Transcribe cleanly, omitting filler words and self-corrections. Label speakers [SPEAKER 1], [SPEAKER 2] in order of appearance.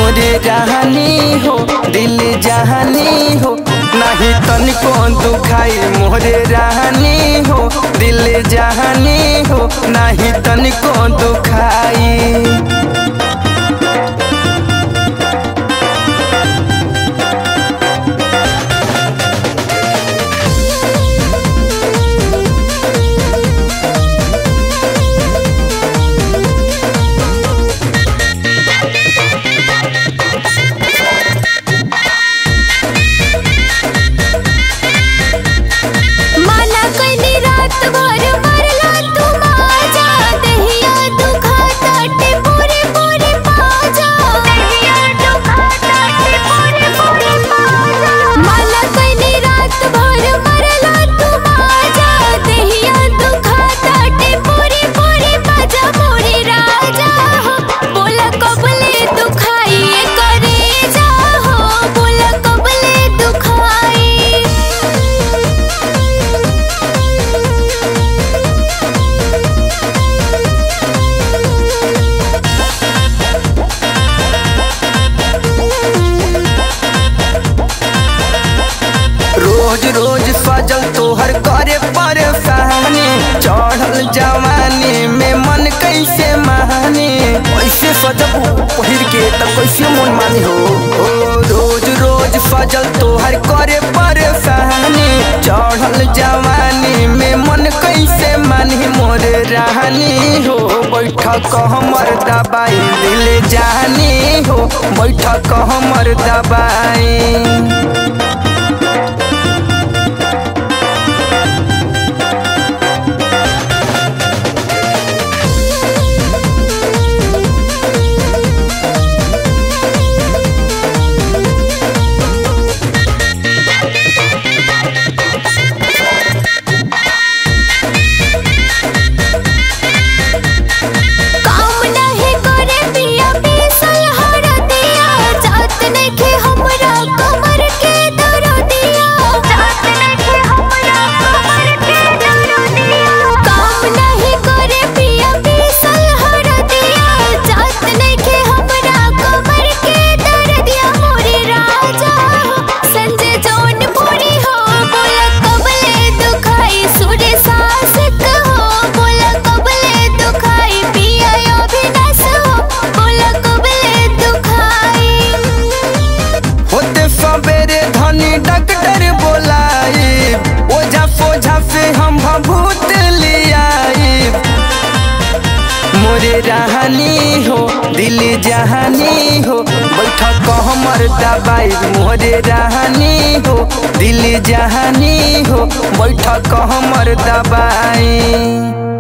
[SPEAKER 1] मोरे रानी हो दिल जहानी हो नहीं तनिको दुखाई मोरे रानी हो दिल जहानी हो नहीं तनिको दुखाई। रोज रोज सजल तोहर करे परेशानी चढ़ल जवानी में मन कैसे मानी ऐसे सजब पहिर के त कैसे मन मानी हो। रोज रोज सजल तोहर करे परेशानी चढ़ल जवानी में मन कैसे मानी मोरे रानी हो। बैठक हमर दबाई दिल जानी हो बैठक हमर दबाई। डॉक्टर बोलाई ओझा फोझा से हम भभूत लियाई मोरे रानी हो दिल जहानी हो बैठक हमर दबाई मोरे रानी हो दिल जहानी हो बैठक हमर दबाई।